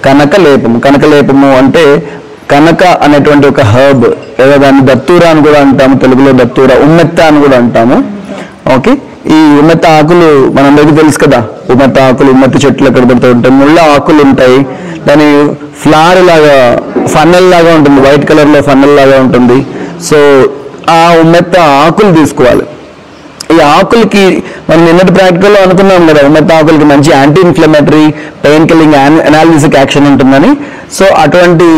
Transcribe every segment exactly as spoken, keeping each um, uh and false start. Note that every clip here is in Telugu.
కనక లేపము. కనక లేపము అంటే కనక అనేటువంటి ఒక హర్బ్, లేదా దాన్ని దత్తూరా అని కూడా అంటాము, తెలుగులో దత్తూరా, ఉమ్మెత్త అని కూడా అంటాము. ఓకే, ఈ ఉమ్మెత్త ఆకులు మనందరికీ తెలుసు కదా, ఉమ్మెత్త ఆకులు ఉమ్మెత్త చెట్లు ఎక్కడ పడుతూ ఉంటాయి, ముళ్ళ ఆకులు ఉంటాయి, దాని ఫ్లవర్ లాగా ఫన్నెల్ లాగా ఉంటుంది, వైట్ కలర్లో ఫన్నెల్ లాగా ఉంటుంది. సో ఆ ఉమ్మెత్త ఆకులు తీసుకోవాలి. ఈ ఆకులకి మనం నిన్నటి ప్రాక్టికల్లో అనుకున్నాం కదా, ఉమ్మెత్త ఆకులకి మంచి anti inflammatory, pain killing, analgesic action ఉంటుందని. సో అటువంటి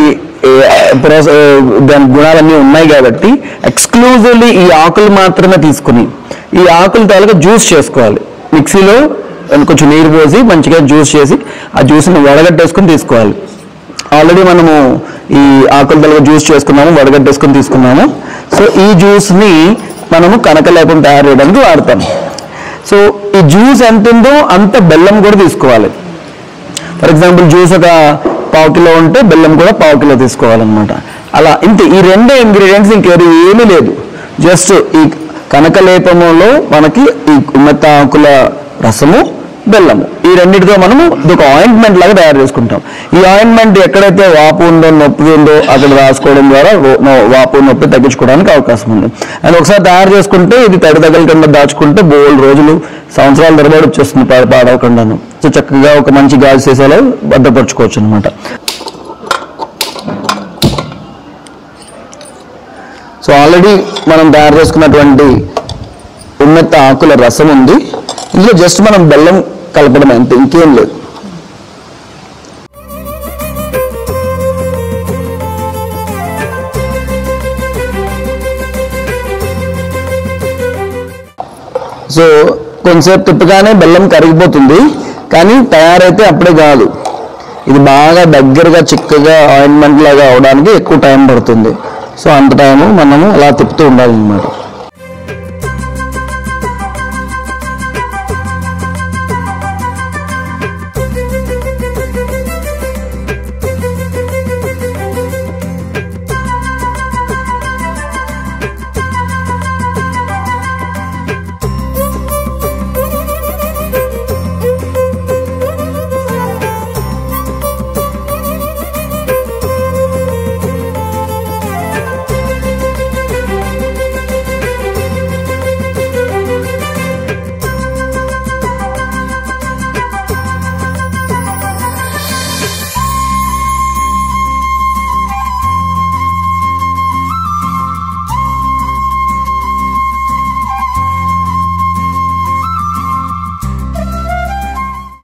దాని గుణాలన్నీ ఉన్నాయి కాబట్టి ఎక్స్క్లూజివ్లీ ఈ ఆకులు మాత్రమే తీసుకుని ఈ ఆకుల తాలూకా జ్యూస్ చేసుకోవాలి. మిక్సీలో కొంచెం నీరు పోసి మంచిగా జ్యూస్ చేసి ఆ జ్యూస్ని వడగట్టేసుకుని తీసుకోవాలి. ఆల్రెడీ మనము ఈ ఆకుల తాలూకా జ్యూస్ చేసుకున్నాము, వడగట్టేసుకుని తీసుకున్నాము. సో ఈ జ్యూస్ని మనము కనకలేపం తయారు చేయడానికి వాడతాం. సో ఈ జ్యూస్ ఎంత ఉందో అంత బెల్లం కూడా తీసుకోవాలి. ఫర్ ఎగ్జాంపుల్ జ్యూస్ ఒక పావు కిలో ఉంటే బెల్లం కూడా పావు కిలో తీసుకోవాలన్నమాట. అలా ఇంతే, ఈ రెండే ఇంగ్రీడియంట్స్, ఇంకేది ఏమీ లేదు. జస్ట్ ఈ కనకలేపములో మనకి ఈ ఉమ్మెత్త ఆకుల రసము, బెల్లము, ఈ రెండింటితో మనము ఒక ఆయింట్మెంట్ లాగా తయారు చేసుకుంటాం. ఈ ఆయింట్మెంట్ ఎక్కడైతే వాపు ఉందో, నొప్పి ఉందో అక్కడ రాసుకోవడం ద్వారా వాపు నొప్పి తగ్గించుకోవడానికి అవకాశం ఉంది. అండ్ ఒకసారి తయారు చేసుకుంటే ఇది తడి తగలకుండా దాచుకుంటే బోల్డ్ రోజులు, సంవత్సరాల తరబడి వచ్చేస్తుంది పాడవకుండాను. సో చక్కగా ఒక మంచి గాజు సీసాలో భద్రపరచుకోవచ్చు అనమాట. సో ఆల్రెడీ మనం తయారు చేసుకున్నటువంటి ఉమ్మెత్త ఆకుల రసం ఉంది, ఇందులో జస్ట్ మనం బెల్లం కలపడం అంతే, ఇంకేం లేదు. సో కొంచెంసేపు తిప్పగానే బెల్లం కరిగిపోతుంది, కానీ తయారైతే అప్పుడే కాదు, ఇది బాగా దగ్గరగా చిక్కగా ఆయింట్మెంట్ లాగా అవడానికి ఎక్కువ టైం పడుతుంది. సో అంత టైము మనము అలా తిప్పుతూ ఉండాలన్నమాట.